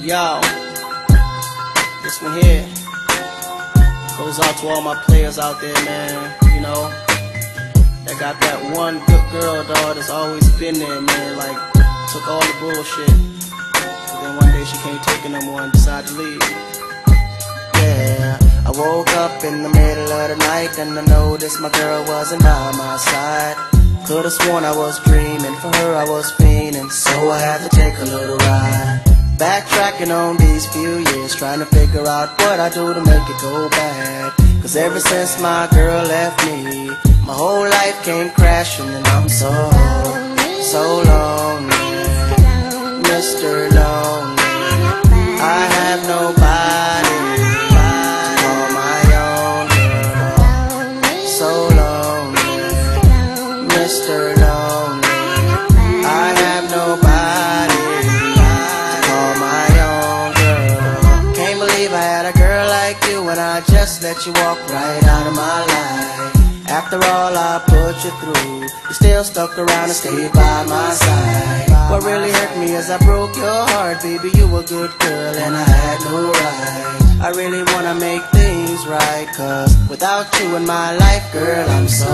Yo, this one here goes out to all my players out there, man. You know, that got that one good girl, dog, that's always been there, man. Like, took all the bullshit. But then one day she can't take it no more and decided to leave. Yeah, I woke up in the middle of the night and I noticed my girl wasn't by my side. Could've sworn I was dreaming, for her I was fiending, so I had to take a little ride. Backtracking on these few years, trying to figure out what I do to make it go bad. Cause ever since my girl left me, my whole life came crashing and I'm so lonely, Mr. Lonely. I have nobody, call my own girl. So lonely, Mr. Lonely. I have nobody, call my own girl. Can't believe I had a girl like you and I just let you walk right out of my life. After all I put you through, you still stuck around and stayed by my side. What really hurt me is I broke your heart, baby, you a good girl and I had no right. I really wanna make things right, cause without you in my life, girl, I'm so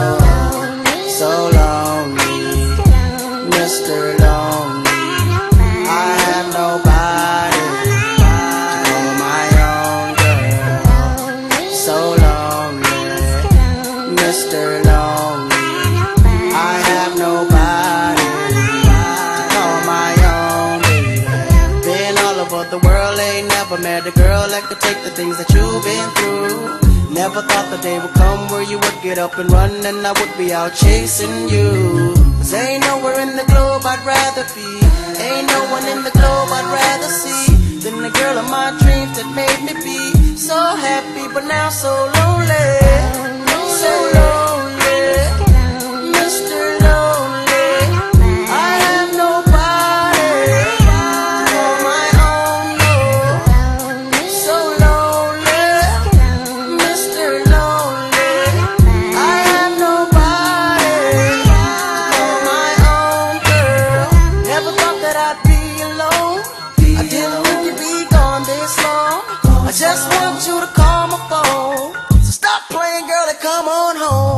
lonely, Mr. Lonely. I have nobody to call my own girl. So lonely, Mr. Lonely. I have nobody to call my own baby. Been all over the world, ain't never met a girl that could take the things that you've been through. Never thought the day would come where you would get up and run and I would be out chasing you. Cause ain't nowhere in the globe I'd rather be, ain't no one in the globe I'd rather see than the girl of my dreams that made me be so happy but now so lonely. So lonely, Mr. Lonely. I have nobody, call my own, no. So lonely, Mr. Lonely. I have nobody, call my own girl. Never thought that I'd be alone, I didn't think you'd be gone this long. I just want you to call my phone, so stop playing, girl, and come on home.